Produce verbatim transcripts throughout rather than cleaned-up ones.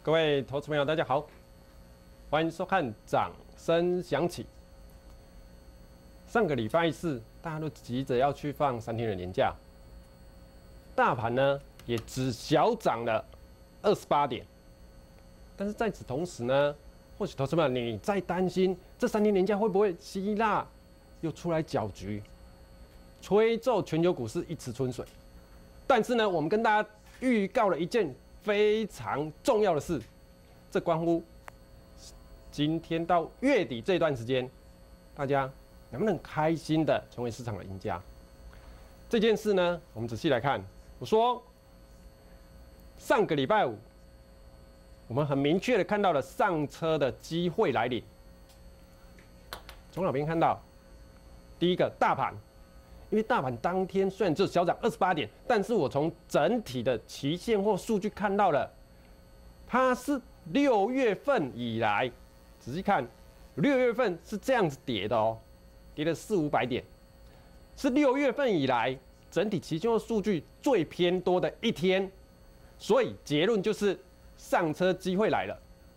各位投资朋友，大家好，欢迎收看《掌声响起》。上个礼拜四，大家都急着要去放三天的年假，大盘呢也只小涨了二十八点。但是在此同时呢，或许投资朋友你在担心这三天年假会不会希腊又出来搅局，吹奏全球股市一池春水。但是呢，我们跟大家预告了一件非常重要的事，这关乎今天到月底这段时间，大家能不能开心的成为市场的赢家？这件事呢，我们仔细来看。我说，上个礼拜五，我们很明确的看到了上车的机会来临。从哪边看到？第一个，大盘。因为大盘当天虽然只有小涨二十八点，但是我从整体的期现货数据看到了，它是六月份以来，仔细看，六月份是这样子跌的哦，跌了四五百点，是六月份以来整体期现货数据最偏多的一天，所以结论就是上车机会来了。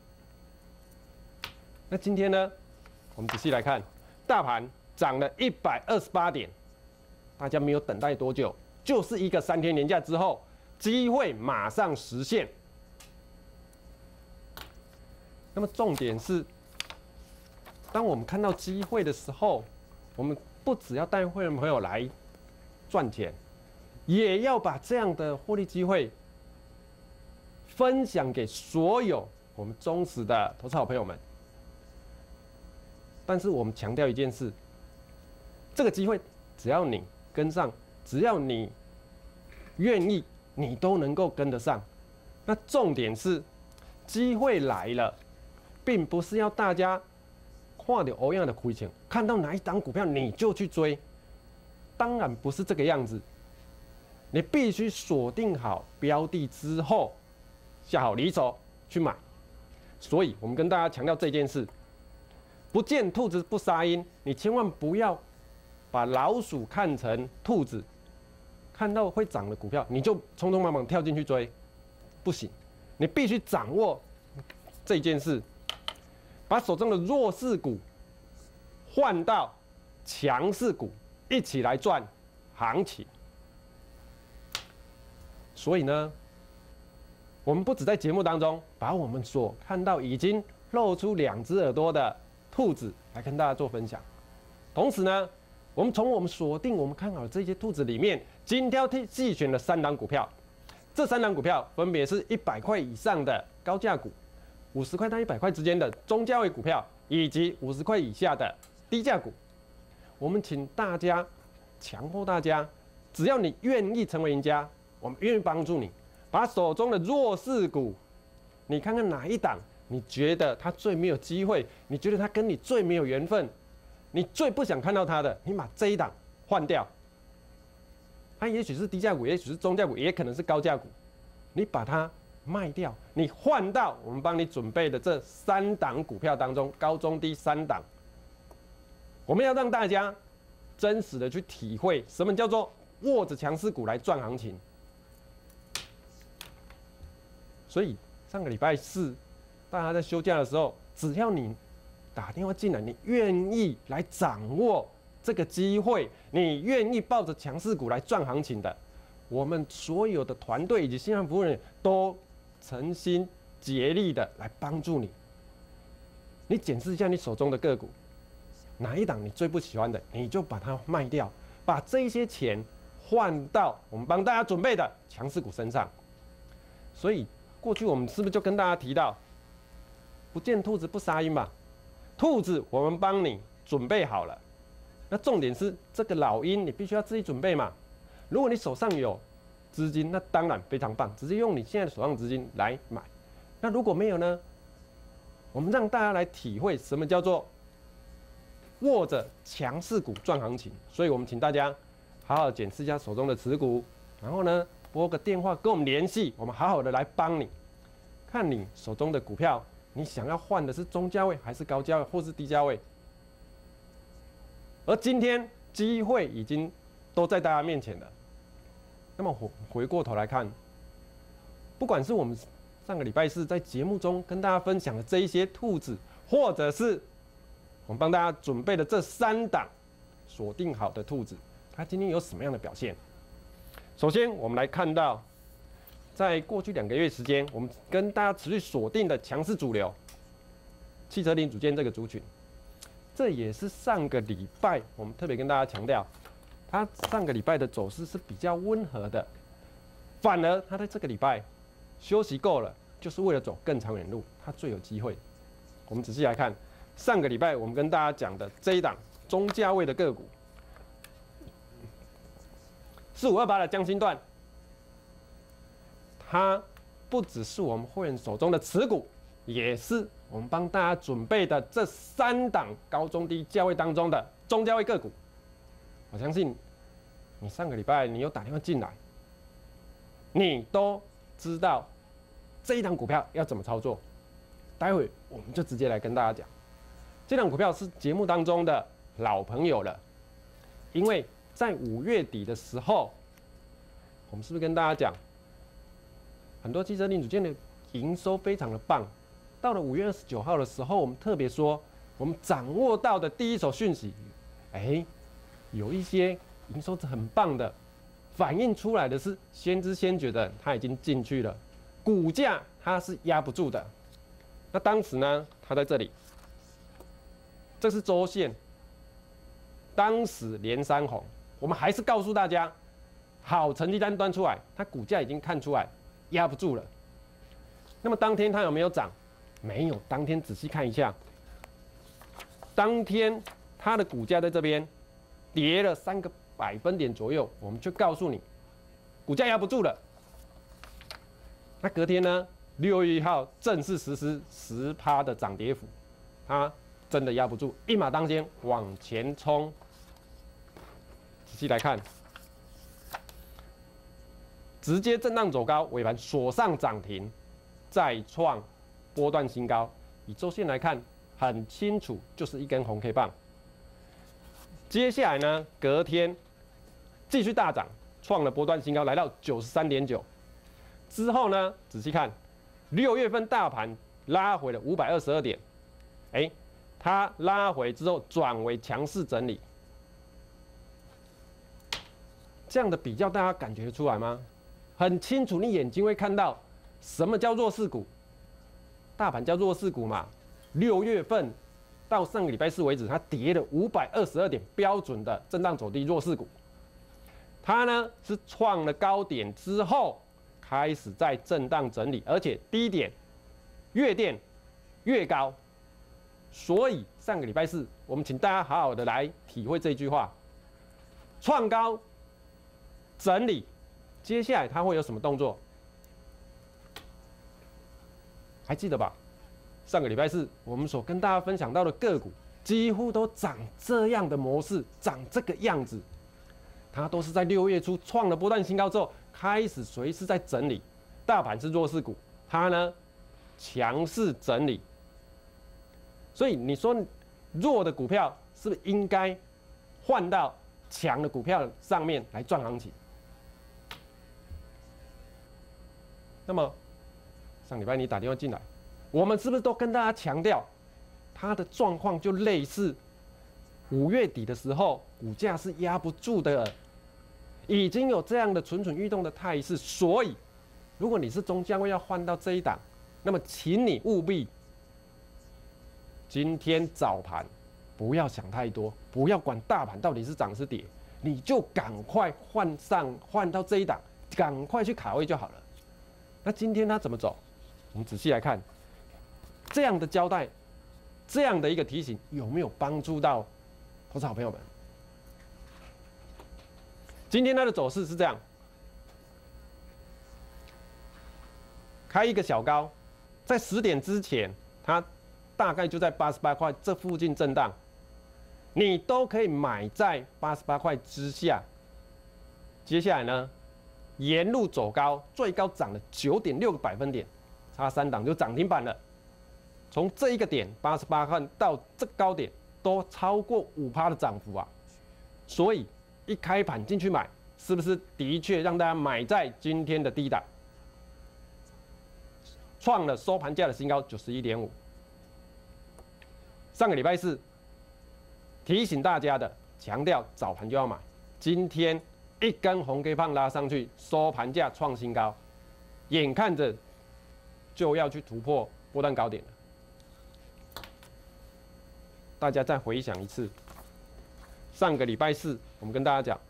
那今天呢，我们仔细来看，大盘涨了一百二十八点。大家没有等待多久，就是一个三天连假之后，机会马上实现。那么重点是，当我们看到机会的时候，我们不只要带会员朋友来赚钱，也要把这样的获利机会分享给所有我们忠实的投资好朋友们。但是我们强调一件事，这个机会只要你跟上，只要你愿意，你都能够跟得上。那重点是，机会来了，并不是要大家看到欧样的亏钱，看到哪一档股票你就去追，当然不是这个样子。你必须锁定好标的之后，下好离手去买。所以我们跟大家强调这件事：不见兔子不撒鹰，你千万不要把老鼠看成兔子，看到会涨的股票，你就匆匆忙忙跳进去追，不行。你必须掌握这件事，把手中的弱势股换到强势股，一起来赚行情。所以呢，我们不只在节目当中把我们所看到已经露出两只耳朵的兔子来跟大家做分享，同时呢，我们从我们锁定我们看好的这些兔子里面，精挑细选了三档股票。这三档股票分别是一百块以上的高价股，五十块到一百块之间的中价位股票，以及五十块以下的低价股。我们请大家，强迫大家，只要你愿意成为赢家，我们愿意帮助你，把手中的弱势股，你看看哪一档，你觉得它最没有机会，你觉得它跟你最没有缘分，你最不想看到它的，你把这一档换掉。它也许是低价股，也许是中价股，也可能是高价股。你把它卖掉，你换到我们帮你准备的这三档股票当中，高中低三档。我们要让大家真实的去体会什么叫做握着强势股来赚行情。所以上个礼拜四，大家在休假的时候，只要你打电话进来，你愿意来掌握这个机会，你愿意抱着强势股来赚行情的，我们所有的团队以及线上服务人员都诚心竭力的来帮助你。你检视一下你手中的个股，哪一档你最不喜欢的，你就把它卖掉，把这些钱换到我们帮大家准备的强势股身上。所以过去我们是不是就跟大家提到，不见兔子不撒鹰嘛？兔子我们帮你准备好了，那重点是这个老鹰你必须要自己准备嘛。如果你手上有资金，那当然非常棒，直接用你现在的手上的资金来买。那如果没有呢？我们让大家来体会什么叫做握着强势股赚行情。所以我们请大家好好检视一下手中的持股，然后呢拨个电话跟我们联系，我们好好的来帮你，看你手中的股票，你想要换的是中价位还是高价位或是低价位。而今天机会已经都在大家面前了。那么回回过头来看，不管是我们上个礼拜四在节目中跟大家分享的这一些兔子，或者是我们帮大家准备的这三档锁定好的兔子，它今天有什么样的表现？首先，我们来看到，在过去两个月时间，我们跟大家持续锁定的强势主流汽车零组件这个族群，这也是上个礼拜我们特别跟大家强调，它上个礼拜的走势是比较温和的，反而它在这个礼拜休息够了，就是为了走更长远路，它最有机会。我们仔细来看，上个礼拜我们跟大家讲的这一档中价位的个股，四五二八的江心段，它不只是我们会员手中的持股，也是我们帮大家准备的这三档高中低价位当中的中价位个股。我相信你上个礼拜你有打电话进来，你都知道这一档股票要怎么操作。待会我们就直接来跟大家讲，这档股票是节目当中的老朋友了，因为在五月底的时候，我们是不是跟大家讲，很多汽车零组件的营收非常的棒。到了五月二十九号的时候，我们特别说，我们掌握到的第一手讯息，哎，有一些营收是很棒的，反映出来的是先知先觉的，它已经进去了，股价它是压不住的。那当时呢，它在这里，这是周线，当时连三红，我们还是告诉大家，好成绩单端出来，它股价已经看出来压不住了。那么当天它有没有涨？没有，当天仔细看一下，当天它的股价在这边跌了三个百分点左右，我们就告诉你，股价压不住了。那隔天呢，六月一号正式实施十趴的涨跌幅，它真的压不住，一马当先往前冲。仔细来看，直接震荡走高，尾盘锁上涨停，再创波段新高。以周线来看，很清楚，就是一根红 K 棒。接下来呢，隔天继续大涨，创了波段新高，来到九十三点九。之后呢，仔细看，六月份大盘拉回了五百二十二点，哎，它拉回之后转为强势整理。这样的比较，大家感觉出来吗？很清楚，你眼睛会看到什么叫弱势股。大盘叫弱势股嘛，六月份到上个礼拜四为止，它跌了五百二十二点，标准的震荡走低弱势股。它呢是创了高点之后，开始在震荡整理，而且低点越垫越高。所以上个礼拜四，我们请大家好好的来体会这句话：创高整理，接下来它会有什么动作？还记得吧？上个礼拜四我们所跟大家分享到的个股，几乎都长这样的模式，长这个样子。它都是在六月初创了波段新高之后，开始随时在整理。大盘是弱势股，它呢强势整理。所以你说弱的股票是不是应该换到强的股票上面来赚行情？那么上礼拜你打电话进来，我们是不是都跟大家强调，它的状况就类似五月底的时候，股价是压不住的，已经有这样的蠢蠢欲动的态势。所以，如果你是中价位要换到这一档，那么请你务必今天早盘不要想太多，不要管大盘到底是涨是跌，你就赶快换上换到这一档，赶快去卡位就好了。那今天它怎么走？我们仔细来看，这样的交代，这样的一个提醒，有没有帮助到投资好朋友们？今天它的走势是这样，开一个小高，在十点之前，它大概就在八十八块这附近震荡，你都可以买在八十八块之下。接下来呢，沿路走高，最高涨了九点六个百分点，差三档就涨停板了。从这一个点八十八块到这高点，都超过五趴的涨幅啊！所以一开盘进去买，是不是的确让大家买在今天的低档？ 创了收盘价的新高九十一点五。上个礼拜四提醒大家的，强调早盘就要买，今天一根红 K 棒拉上去，收盘价创新高，眼看着就要去突破波段高点了。大家再回想一次，上个礼拜四我们跟大家讲，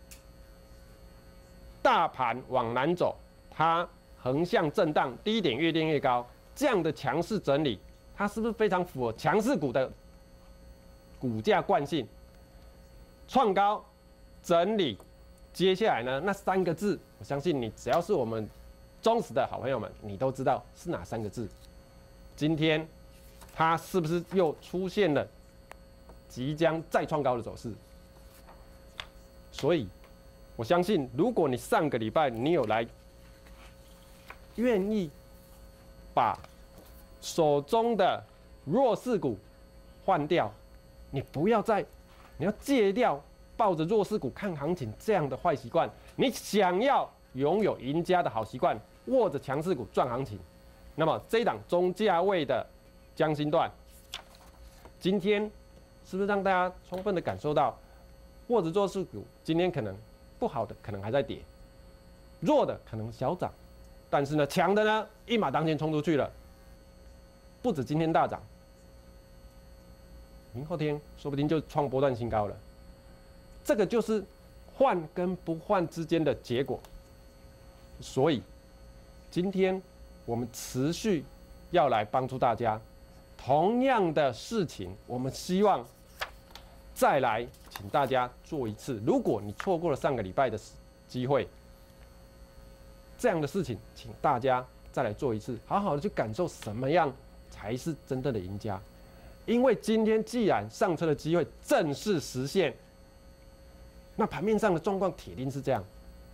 大盘往南走，它横向震荡，低点越垫越高，这样的强势整理，它是不是非常符合强势股的股价惯性？创高整理，接下来呢，那三个字，我相信你只要是我们忠实的好朋友们，你都知道是哪三个字。今天它是不是又出现了即将再创高的走势？所以我相信，如果你上个礼拜你有来愿意把手中的弱势股换掉，你不要再，你要戒掉抱着弱势股看行情这样的坏习惯。你想要拥有赢家的好习惯，握着强势股赚行情，那么这一档中价位的江心段，今天是不是让大家充分的感受到，握着弱势股今天可能不好的可能还在跌，弱的可能小涨，但是呢强的呢一马当先冲出去了，不止今天大涨，明后天说不定就创波段新高了。这个就是换跟不换之间的结果。所以今天我们持续要来帮助大家，同样的事情，我们希望再来请大家做一次。如果你错过了上个礼拜的机会，这样的事情，请大家再来做一次，好好的去感受什么样才是真正的赢家。因为今天既然上车的机会正式实现，那盘面上的状况铁定是这样。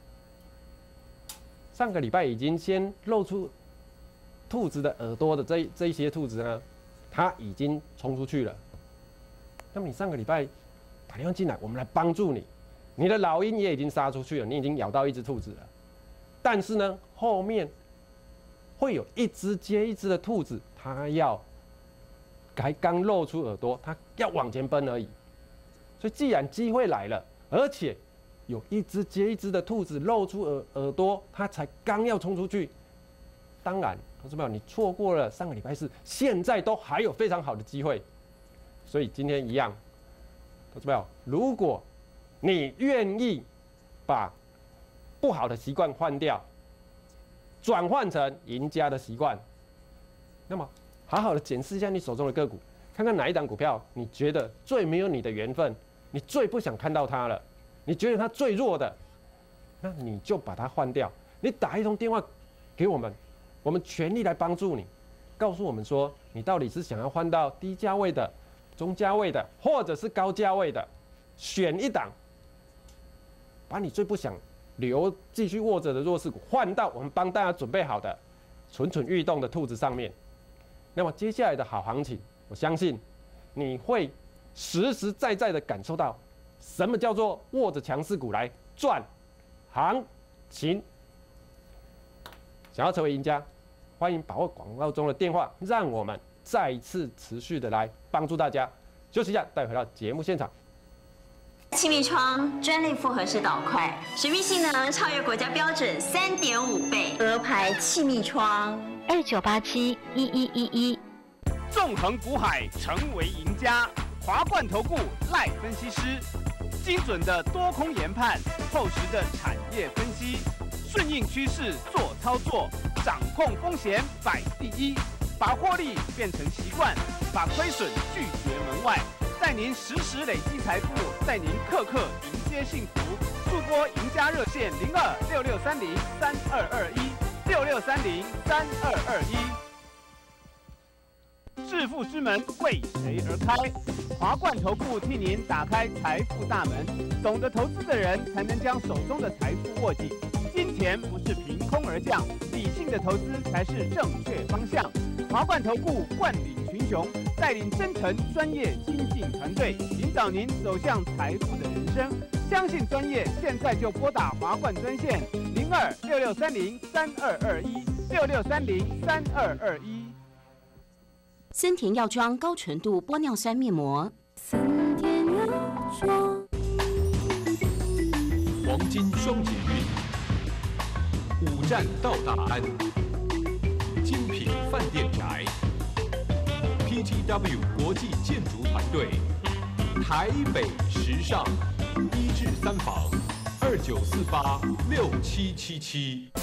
上个礼拜已经先露出兔子的耳朵的这这一些兔子呢，它已经冲出去了。那么你上个礼拜打电话进来，我们来帮助你，你的老鹰也已经杀出去了，你已经咬到一只兔子了。但是呢，后面会有一只接一只的兔子，它要才刚露出耳朵，它要往前奔而已。所以既然机会来了，而且有一只接一只的兔子露出耳耳朵，它才刚要冲出去。当然，投资朋友，你错过了上个礼拜四，现在都还有非常好的机会。所以今天一样，投资朋友，如果你愿意把不好的习惯换掉，转换成赢家的习惯，那么好好的检视一下你手中的个股，看看哪一档股票你觉得最没有你的缘分，你最不想看到它了，你觉得它最弱的，那你就把它换掉。你打一通电话给我们，我们全力来帮助你，告诉我们说你到底是想要换到低价位的、中价位的，或者是高价位的，选一档，把你最不想留继续握着的弱势股换到我们帮大家准备好的蠢蠢欲动的兔子上面。那么接下来的好行情，我相信你会实实在在的感受到什么叫做握着强势股来赚行情。想要成为赢家，欢迎把握广告中的电话，让我们再一次持续的来帮助大家。休息一下，带回到节目现场。 气密窗专利复合式导块，水密性能超越国家标准三点五倍。鹅牌气密窗二九八七一一一一。 纵横股海，成为赢家。华冠投顾赖分析师，精准的多空研判，厚实的产业分析，顺应趋势做操作，掌控风险摆第一，把获利变成习惯，把亏损拒绝门外。带您实时累积财富，带您刻刻迎接幸福。速拨赢家热线零二六六三零三二二一六六三零三二二一。致富之门为谁而开？华冠投顾替您打开财富大门。懂得投资的人才能将手中的财富握紧。金钱不是凭空而降，理性的投资才是正确方向。华冠投顾冠领群雄，带领真诚专业精进团队，引导您走向财富的人生。相信专业，现在就拨打华冠专线零二六六三零三二二一六六三零三二二一。 森田药妆高纯度玻尿酸面膜。 森田药妆。 黄金双捷运，五站到大安，精品饭店宅 ，P T W 国际建筑团队，台北时尚，一至三房，二九四八六七七七。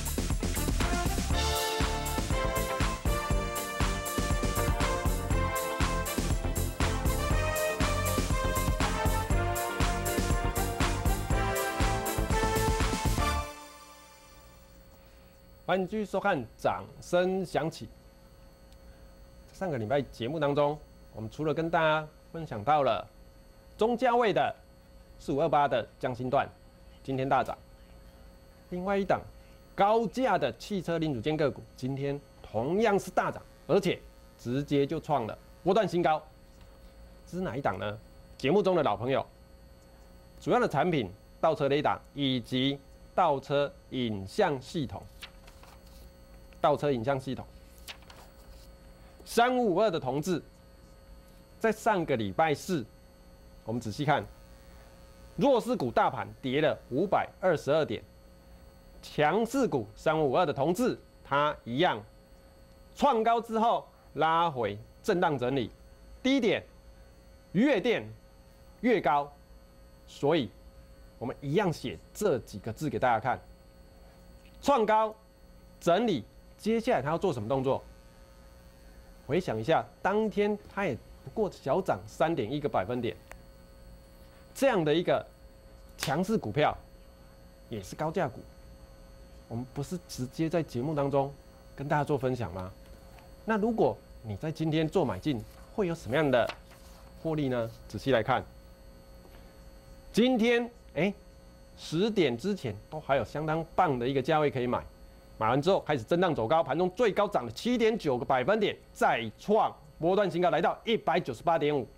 欢迎继续收看《掌声响起》。上个礼拜节目当中，我们除了跟大家分享到了中价位的四五二八的江心段，今天大涨；另外一档高价的汽车零组件个股，今天同样是大涨，而且直接就创了波段新高。这是哪一档呢？节目中的老朋友，主要的产品倒车雷达以及倒车影像系统。倒车影像系统，三五五二的同志，在上个礼拜四，我们仔细看，弱势股大盘跌了五百二十二点，强势股三五五二的同志，它一样创高之后拉回震荡整理，低点越垫越高，所以我们一样写这几个字给大家看：创高整理。接下来他要做什么动作？回想一下，当天他也不过小涨三点一个百分点，这样的一个强势股票，也是高价股。我们不是直接在节目当中跟大家做分享吗？那如果你在今天做买进，会有什么样的获利呢？仔细来看，今天哎，十点之前都还有相当棒的一个价位可以买。买完之后开始震荡走高，盘中最高涨了七点九个百分点，再创波段新高，来到一百九十八点五，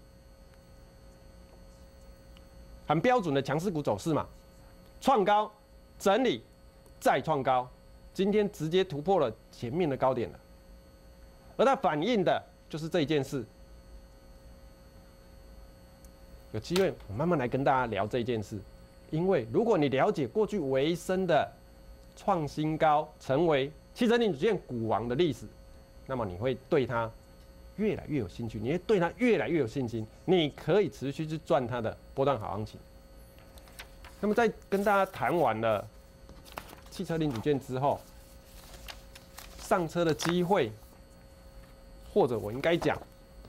很标准的强势股走势嘛。创高整理再创高，今天直接突破了前面的高点了，而它反映的就是这一件事。有机会我慢慢来跟大家聊这一件事，因为如果你了解过去维生的创新高，成为汽车零组件股王的历史，那么你会对它越来越有兴趣，你会对它越来越有信心，你可以持续去赚它的波段好行情。那么在跟大家谈完了汽车零组件之后，上车的机会，或者我应该讲，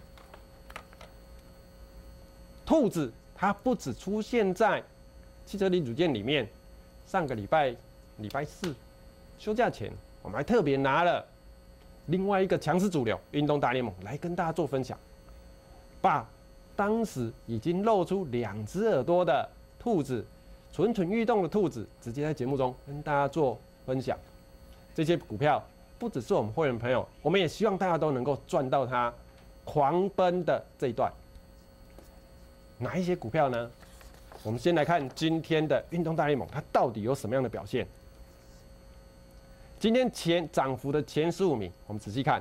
兔子它不只出现在汽车零组件里面，上个礼拜。礼拜四休假前，我们还特别拿了另外一个强势主流运动大联盟来跟大家做分享，把当时已经露出两只耳朵的兔子，蠢蠢欲动的兔子，直接在节目中跟大家做分享。这些股票不只是我们会员朋友，我们也希望大家都能够赚到它狂奔的这一段。哪一些股票呢？我们先来看今天的运动大联盟，它到底有什么样的表现？今天前涨幅的前十五名，我们仔细看，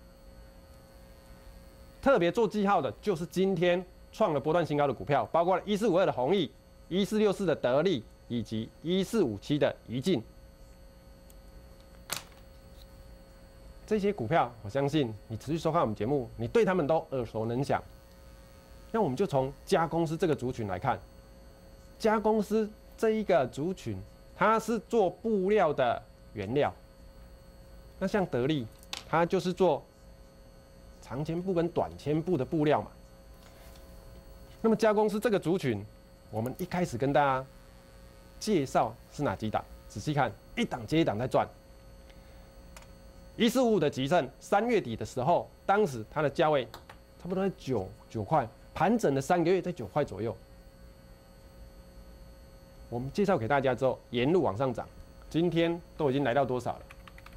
特别做记号的就是今天创了波段新高的股票，包括了一四五二的弘毅、一四六四的得力以及一四五七的宜进。这些股票，我相信你持续收看我们节目，你对他们都耳熟能详。那我们就从加公司这个族群来看，加公司这一个族群，它是做布料的原料。那像得力，它就是做长纤布跟短纤布的布料嘛。那么加公司这个族群，我们一开始跟大家介绍是哪几档？仔细看，一档接一档在赚。一四五五的集盛，三月底的时候，当时它的价位差不多在九九块，盘整了三个月在九块左右。我们介绍给大家之后，沿路往上涨，今天都已经来到多少了？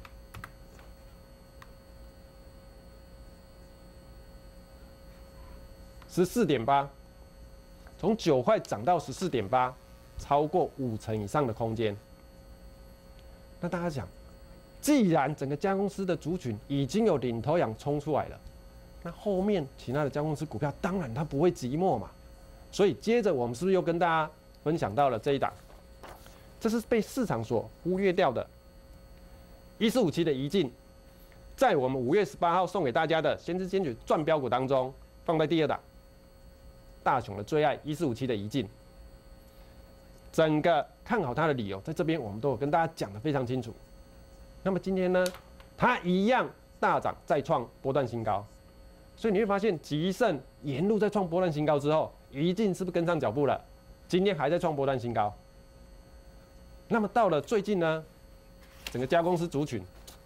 十四点八，从九块涨到十四点八，超过五成以上的空间。那大家想， 既然整个加工司的族群已经有领头羊冲出来了，那后面其他的加工司股票当然它不会寂寞嘛。所以接着我们是不是又跟大家分享到了这一档？这是被市场所忽略掉的一四五七的宜进，在我们五月十八号送给大家的先知先觉赚标股当中，放在第二档，大雄的最爱一四五七的宜进。整个看好它的理由，在这边我们都有跟大家讲得非常清楚。那么今天呢，它一样大涨再创波段新高，所以你会发现吉盛沿路在创波段新高之后，宜进是不是跟上脚步了？今天还在创波段新高。那么到了最近呢，整个加工司族群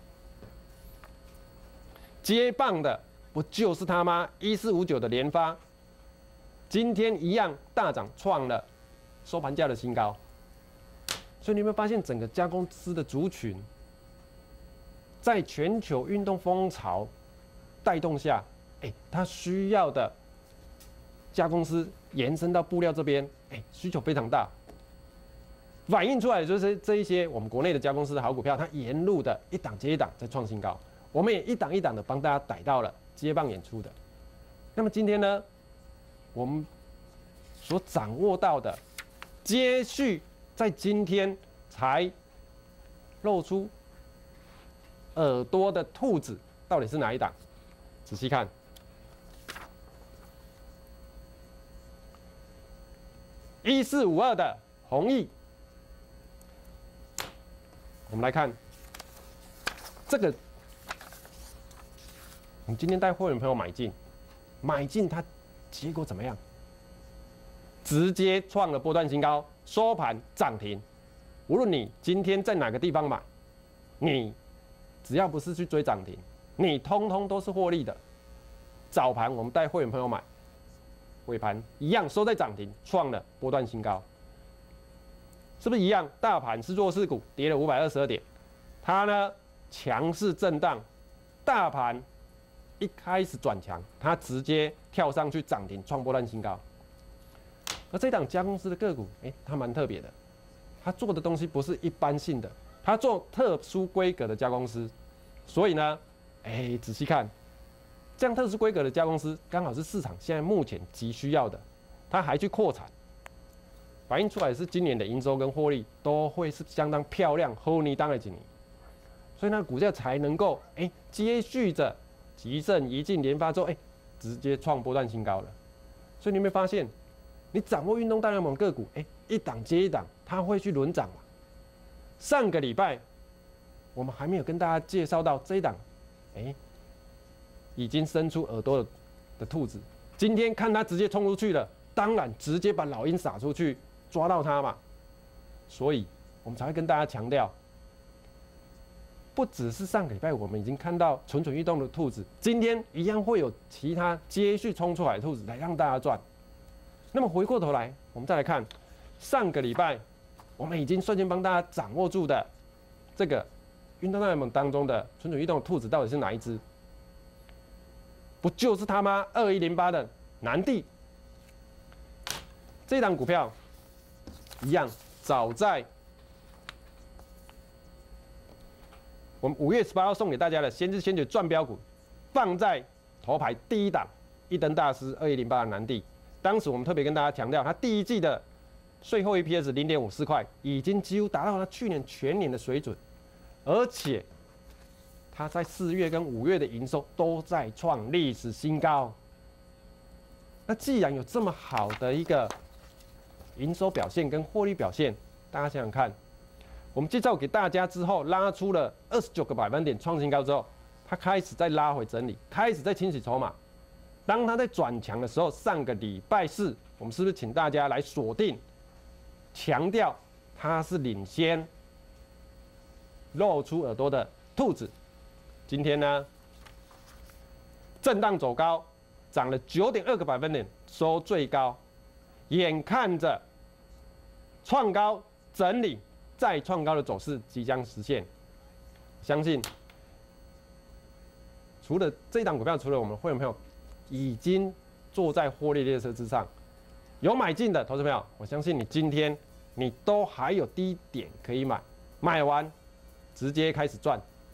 接棒的不就是他吗？一四五九的联发，今天一样大涨创了收盘价的新高。所以你有没有发现整个加工司的族群，在全球运动风潮带动下，哎、欸，它需要的加工司延伸到布料这边，哎、欸，需求非常大，反映出来的就是这一些我们国内的加工司的好股票，它沿路的一档接一档在创新高，我们也一档一档的帮大家逮到了接棒演出的。那么今天呢，我们所掌握到的，接续在今天才露出耳朵的兔子到底是哪一档？仔细看，一四五二的弘毅。我们来看这个，我们今天带会员朋友买进，买进它结果怎么样？直接创了波段新高，收盘涨停。无论你今天在哪个地方买，你只要不是去追涨停，你通通都是获利的。早盘我们带会员朋友买，尾盘一样收在涨停，创了波段新高，是不是一样？大盘是弱势股，跌了五百二十二点，它呢强势震荡，大盘一开始转强，它直接跳上去涨停，创波段新高。而这档加工司的个股，哎、欸，它蛮特别的，它做的东西不是一般性的，它做特殊规格的加工司，所以呢，哎、欸，仔细看，这样特殊规格的加工司刚好是市场现在目前急需要的，它还去扩产，反映出来是今年的营收跟获利都会是相当漂亮，后年当然今年，所以呢股价才能够哎、欸、接续着吉盛、宜进、联发之后，哎、欸，直接创波段新高了。所以你有没有发现？你掌握运动大联盟个股，哎、欸，一档接一档，它会去轮涨嘛？上个礼拜我们还没有跟大家介绍到这一档，哎、欸，已经伸出耳朵 的, 的兔子，今天看它直接冲出去了，当然直接把老鹰撒出去，抓到它嘛。所以我们才会跟大家强调，不只是上个礼拜我们已经看到蠢蠢欲动的兔子，今天一样会有其他接续冲出来的兔子来让大家赚。那么回过头来，我们再来看上个礼拜我们已经率先帮大家掌握住的这个运动大联盟当中的蠢蠢欲动的兔子到底是哪一只？不就是他吗？二一零八的南帝，这档股票一样，早在我们五月十八号送给大家的先知先觉赚标股，放在头牌第一档，一灯大师二一零八的南帝。当时我们特别跟大家强调，它第一季的税后 E P S 零点五四块，已经几乎达到它去年全年的水准，而且它在四月跟五月的营收都在创历史新高。那既然有这么好的一个营收表现跟获利表现，大家想想看，我们介绍给大家之后，拉出了二十九个百分点创新高之后，它开始再拉回整理，开始再清洗筹码。当它在转强的时候，上个礼拜四，我们是不是请大家来锁定，强调它是领先露出耳朵的兔子？今天呢，震荡走高，涨了九点二个百分点，收最高，眼看着创高整理再创高的走势即将实现。相信除了这一档股票，除了我们会员朋友已经坐在获利列车之上，有买进的投资朋友，我相信你今天你都还有低点可以买，买完直接开始赚，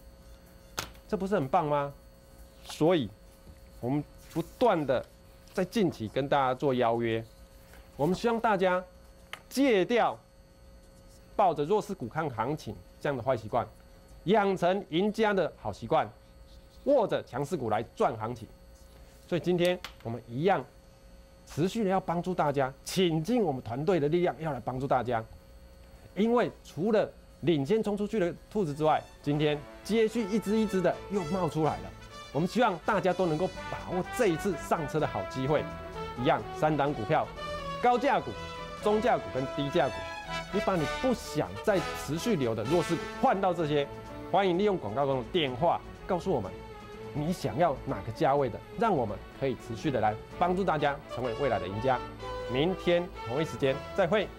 这不是很棒吗？所以，我们不断的在近期跟大家做邀约，我们希望大家戒掉抱着弱势股看行情这样的坏习惯，养成赢家的好习惯，握着强势股来赚行情。所以今天我们一样持续的要帮助大家，倾尽我们团队的力量要来帮助大家。因为除了领先冲出去的兔子之外，今天接续一只一只的又冒出来了。我们希望大家都能够把握这一次上车的好机会。一样三档股票，高价股、中价股跟低价股，你把你不想再持续留的弱势股换到这些，欢迎利用广告中的电话告诉我们你想要哪个价位的，让我们可以持续的来帮助大家成为未来的赢家。明天同一时间再会。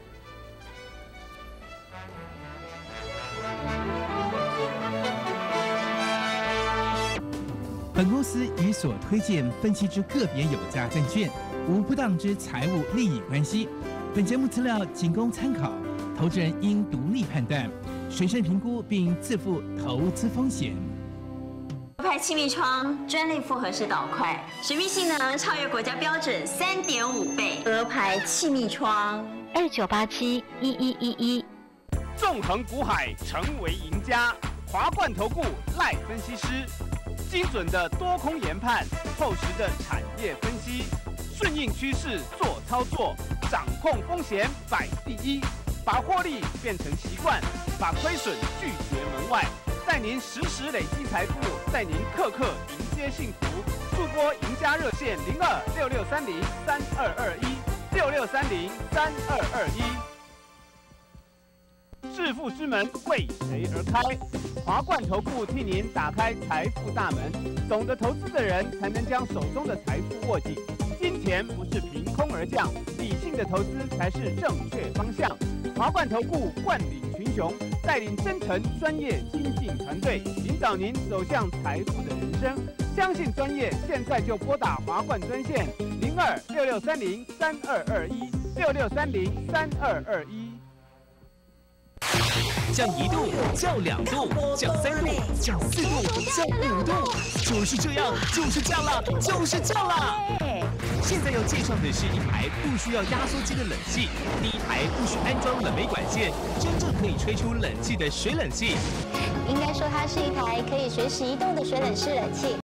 本公司与所推荐分析之个别有价证券无不当之财务利益关系。本节目资料仅供参考，投资人应独立判断、审慎评估并自负投资风险。 鹅牌气密窗专利复合式导块，水密性能超越国家标准三点五倍。鹅牌气密窗二九八七一一一一。 纵横股海，成为赢家。华冠投顾赖分析师，精准的多空研判，厚实的产业分析，顺应趋势做操作，掌控风险摆第一，把获利变成习惯，把亏损拒绝门外，带您实时累积财富，带您刻刻迎接幸福。速拨赢家热线零二六六三零三二二一六六三零三二二一。致富之门为谁而开？华冠投顾替您打开财富大门。懂得投资的人才能将手中的财富握紧。金钱不是凭空而降，理性的投资才是正确方向。华冠投顾冠领群雄，带领真诚专业精进团队，引导您走向财富的人生。相信专业，现在就拨打华冠专线零二六六三零三二二一六六三零三二二一。 降一度，降两度，降三度，降四度，降五度，就是这样，就是降了，就是降了。现在要介绍的是一台不需要压缩机的冷气，第一台不需安装冷媒管线，真正可以吹出冷气的水冷气。 应该说它是一台可以随时移动的水冷式冷气。